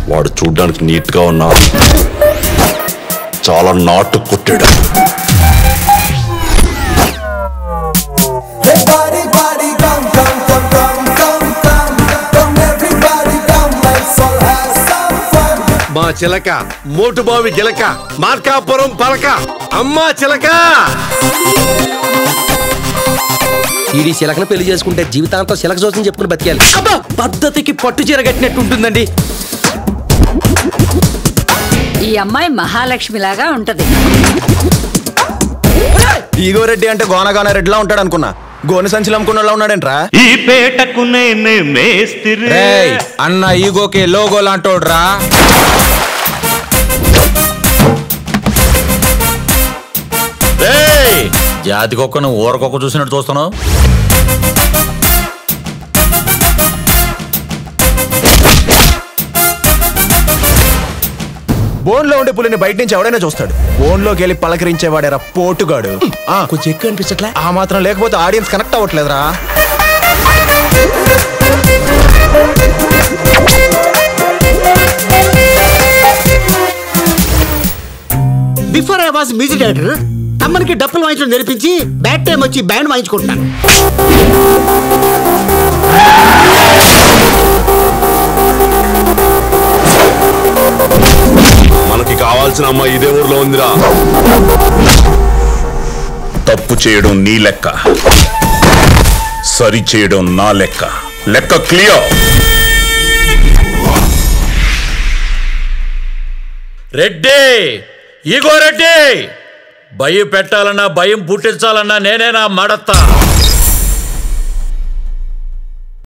వాడు చూడ్డానికి నీట్ గా ఉన్నా చాలా నాటు కొట్టాడు. మా చిలక మోటుబావి గిలక మార్కాపురం పలక అమ్మా చిలక. ఈడి చిలకను పెళ్లి చేసుకుంటే జీవితాంతం చిలక జోసం చెప్పుకుని బతికాలి. పద్ధతికి పట్టు చీర కట్టినట్టు ఉంటుందండి. ఈ అమ్మాయి మహాలక్ష్మి లాగా ఉంటది. ఈగో రెడ్డి అంటే గోనగాన రెడ్డిలా ఉంటాడు అనుకున్నా, గోనె సంచులు అమ్ముకున్నలా ఉన్నాడంట్రా. ఈ పేటకు నేనే మేస్త్రి. అన్న ఈగోకే లోగో లాంటోడ్రా. జాతికొక్కను ఊరకొక్క చూసినట్టు చూస్తున్నావు. బోన్లో ఉండే పులిని బయట నుంచి ఎవడైనా చూస్తాడు, బోన్లోకి వెళ్ళి పలకరించేవాడేరా పోటుగాడు. కొంచెం ఎక్కువ అనిపించట్లే. ఆ మాత్రం లేకపోతే ఆడియన్స్ కనెక్ట్ అవ్వట్లేదురా. Before I was music director, తమ్మనికి డప్పులు వాయించడం నేర్పించి బ్యాడ్ టైం వచ్చి బ్యాండ్ వాయించుకుంటున్నాను. మనకి కావాల్సిన అమ్మాయి ఇదే ఊర్లో ఉందిరా. తప్పు చేయడం నీ లెక్క, సరి చేయడం నా లెక్క. లెక్క క్లియర్. రెడ్డి, ఈగో రెడ్డి, భయం పెట్టాలన్నా భయం పుట్టించాలన్నా నేనేనా మడతా.